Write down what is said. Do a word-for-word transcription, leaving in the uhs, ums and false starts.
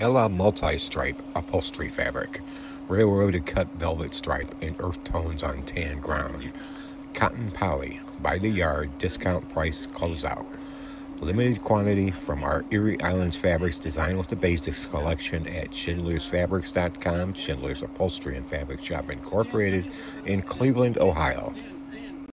Ella multi-stripe upholstery fabric, railroaded cut velvet stripe in earth tones on tan ground, cotton poly, by the yard, discount price closeout. Limited quantity from our Erie Islands Fabrics Design with the Basics collection at schindlers fabrics dot com, Schindler's Upholstery and Fabric Shop Incorporated in Cleveland, Ohio.